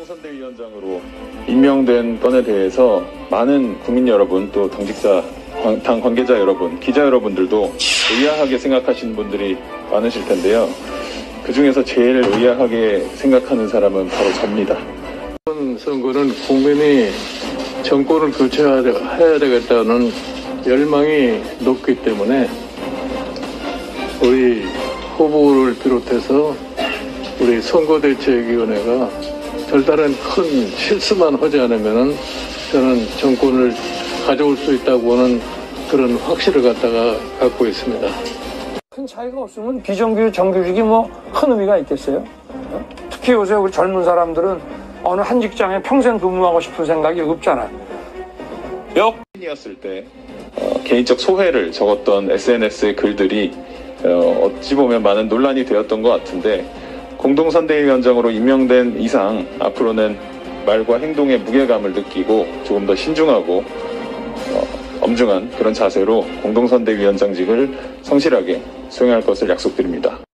공동선대위원장으로 임명된 건에 대해서 많은 국민 여러분, 또 당직자, 당 관계자 여러분, 기자 여러분들도 의아하게 생각하시는 분들이 많으실 텐데요. 그 중에서 제일 의아하게 생각하는 사람은 바로 접니다. 이번 선거는 국민이 정권을 교체해야 되겠다는 열망이 높기 때문에 우리 후보를 비롯해서 우리 선거대책위원회가 별다른 큰 실수만 하지 않으면 저는 정권을 가져올 수 있다고 하는 그런 확신을 갖고 있습니다. 큰 차이가 없으면 비정규직, 정규직이 큰 의미가 있겠어요? 특히 요새 우리 젊은 사람들은 어느 한 직장에 평생 근무하고 싶은 생각이 없잖아요. 여권이었을 때 개인적 소회를 적었던 SNS의 글들이 어찌 보면 많은 논란이 되었던 것 같은데, 공동선대위원장으로 임명된 이상 앞으로는 말과 행동의 무게감을 느끼고 조금 더 신중하고 엄중한 그런 자세로 공동선대위원장직을 성실하게 수행할 것을 약속드립니다.